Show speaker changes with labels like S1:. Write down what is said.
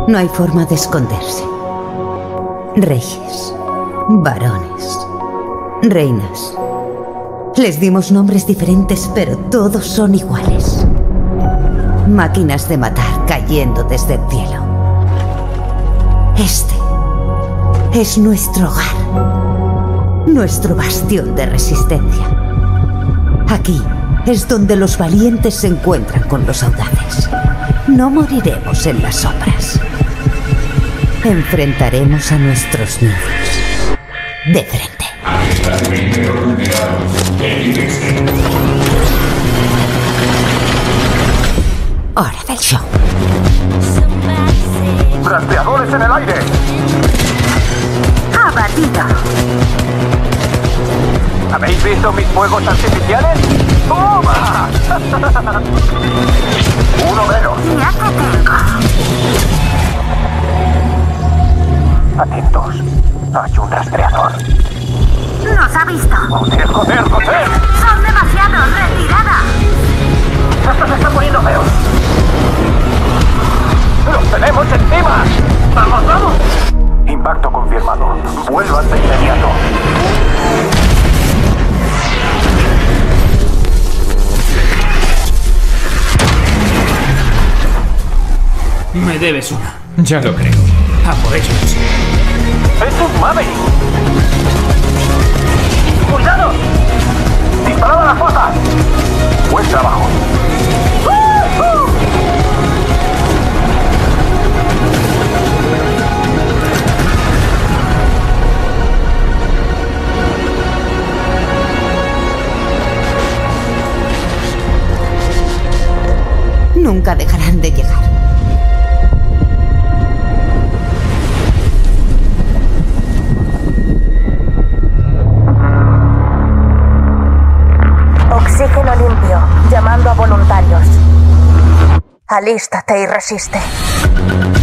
S1: No hay forma de esconderse. Reyes, varones, reinas. Les dimos nombres diferentes, pero todos son iguales. Máquinas de matar cayendo desde el cielo. Este es nuestro hogar, nuestro bastión de resistencia. Aquí es donde los valientes se encuentran con los audaces. No moriremos en las sombras. Enfrentaremos a nuestros miedos de frente. Hora del show.
S2: ¡Rastreadores en el aire!
S1: Abatido.
S2: ¿Habéis visto mis fuegos artificiales? ¡Toma! Uno menos.
S1: Ya te tengo.
S2: Atentos. Hay un rastreador.
S1: Nos ha visto.
S2: ¡Joder, joder, joder!
S1: Son demasiados. Retirada.
S2: ¡Esto se está poniendo feo! ¡Los tenemos encima! ¡Vamos, vamos! Impacto confirmado. Vuelvan de inmediato.
S3: Me debes una. Ya lo creo. A por ellos.
S2: ¡Es un Maverick! ¡Cuidado! ¡Disparad a la fosa! ¡Buen trabajo!
S1: Nunca dejarán de llegar.
S4: Oxígeno limpio, llamando a voluntarios. Alístate y resiste.